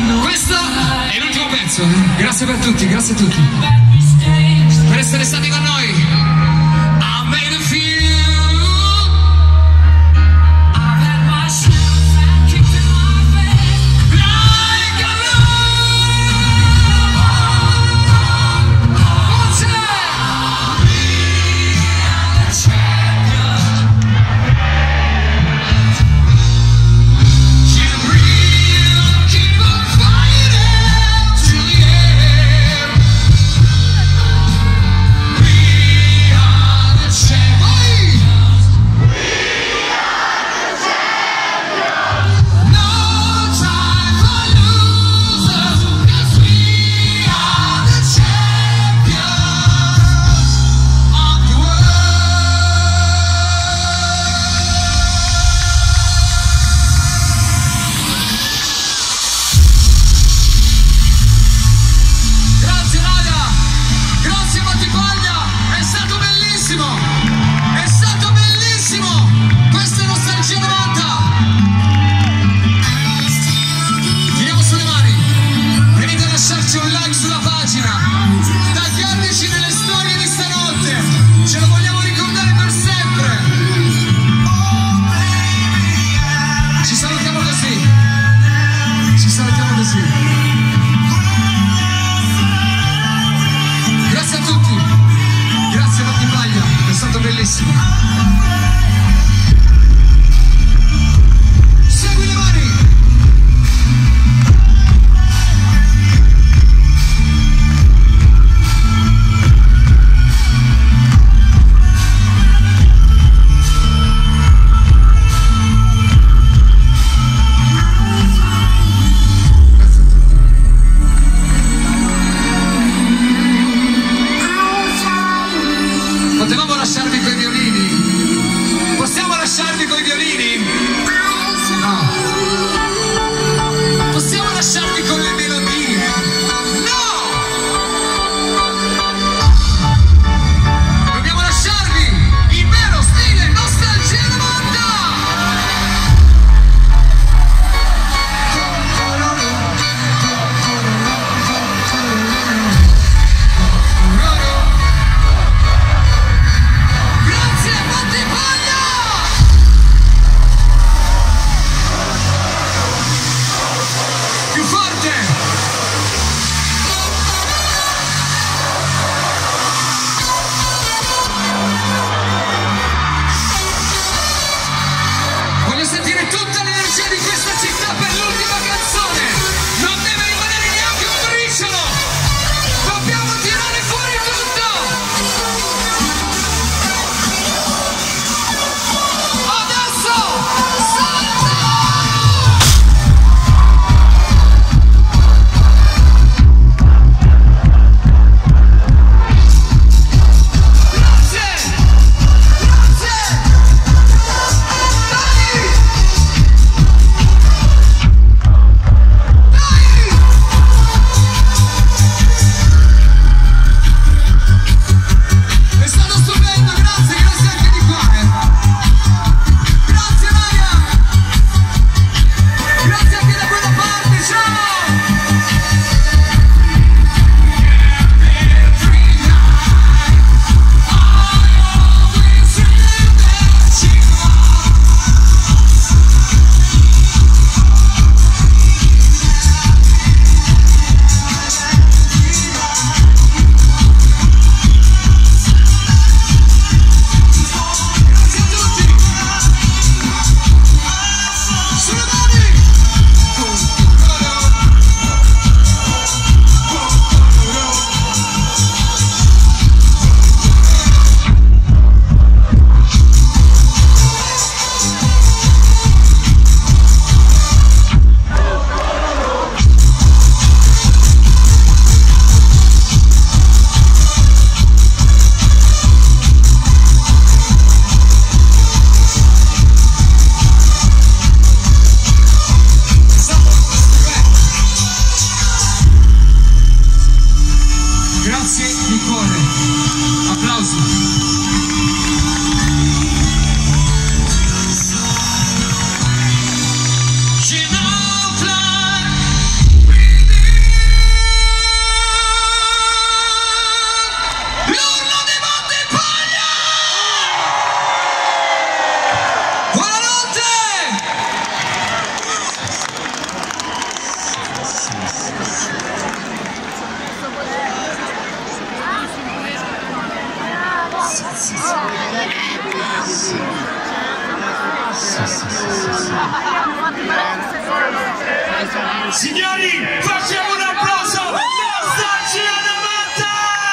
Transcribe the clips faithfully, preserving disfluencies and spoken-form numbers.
Questo è l'ultimo pezzo, eh? Grazie per tutti, grazie a tutti per essere stati con noi. I made a few. Grazie a tutti, grazie Battipaglia, è stato bellissimo. Segui le mani! Potevamo lasciarvi quei violini, Signori, facciamo un applauso a Nostalgia novanta!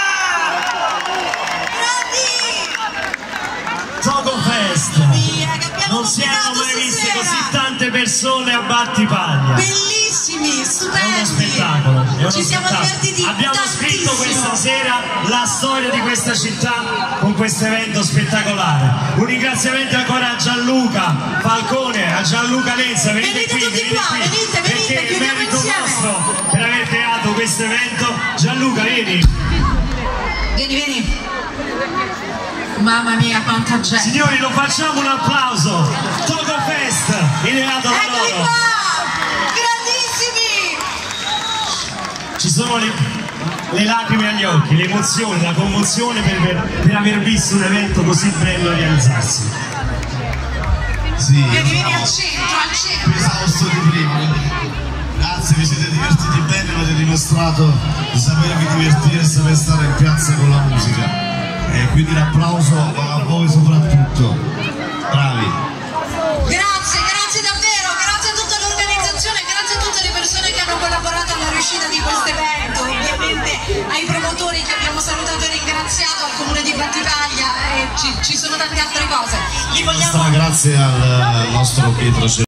Togo Fest! Non si erano mai viste così tante persone a Battipaglia. Bellissimi, stupendi! È uno spettacolo, è uno Ci siamo spettacolo. divertiti Abbiamo tantissimo. scritto questa sera la storia di questa città con questo evento spettacolare. Un ringraziamento ancora a Gianluca Falcone, a Gianluca Lenza. Venite, venite qui, tutti venite qua, qui, venite, venite, perché è merito insieme. nostro per aver creato questo evento. Gianluca, vieni. Vieni, vieni. Mamma mia, quanta gente! Signori, lo facciamo un applauso. Togo Fest, ideato da Eccoli loro. qua! Grandissimi! Ci sono le, le lacrime agli occhi, le emozioni, la commozione per, per, per aver visto un evento così bello realizzarsi. Sì, Vieni, vieni al centro, al centro! più esausto di prima. Grazie, vi siete divertiti bene, avete dimostrato di sapervi divertire e saper stare in piazza con la musica. E quindi l'applauso a voi soprattutto. Bravi. Grazie, grazie davvero, grazie a tutta l'organizzazione, grazie a tutte le persone che hanno collaborato alla riuscita di questo evento, ovviamente ai promotori che abbiamo salutato e ringraziato, al comune di Battipaglia e ci, ci sono tante altre cose. Li vogliamo... Grazie al nostro Pietro.